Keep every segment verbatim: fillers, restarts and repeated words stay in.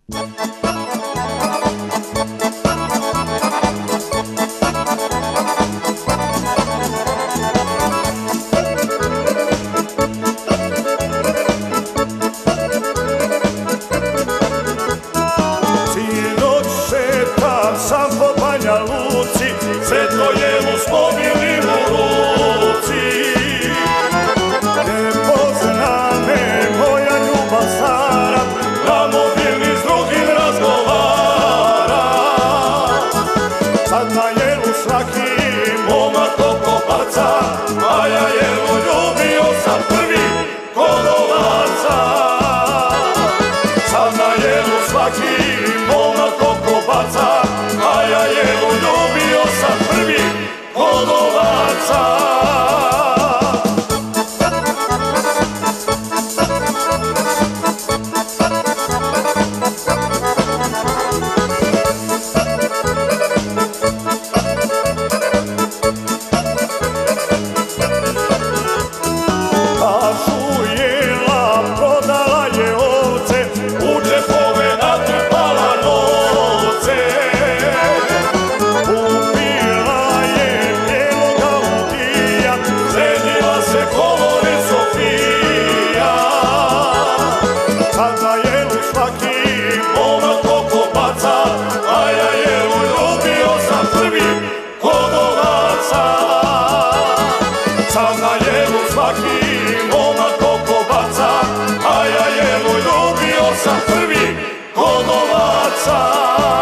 Sam po Banja Luci, svetlo jelo s mobilnim u ruci. Ne pozna me moja ljubav stara, na mobilni s drugim razgovara. Sad na jelu svaki momak oko baca, a ja jelo ljubio sam prvi kod ovaca. Sad na jelu svaki momak oko baca, a ja jelu ljubio sam prvi kod ovaca. Kažu jela prodala je ovce, u džepove natrpala novce. Upila je bijelog Audija, ženila se kolore Sofija. Sad na jelu svaki momak oko baca, a ja jelu ljubio sam prvi kod ovaca. Sad na jelu svaki momak oko baca, a ja jelu ljubio sam prvi kod ovaca.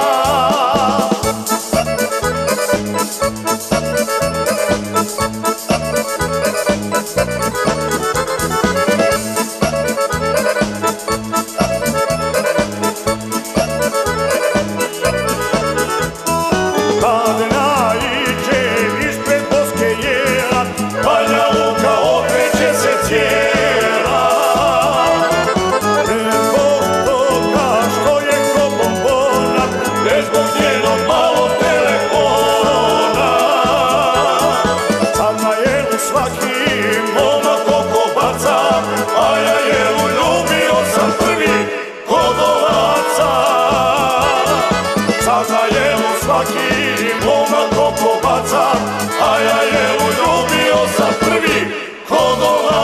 Kad naiđe ispred boske jela, Banja Luka okreće se cijela. Ne zbog toga što je ko bombona, ne zbog njenog malog telefona. Sad na jelu svaki momak oko baca, a ja jelu ljubio sam prvi kod ovaca. Sad na jelu svaki momak oko baca, a ja jelu ljubio sam prvi kod ovaca.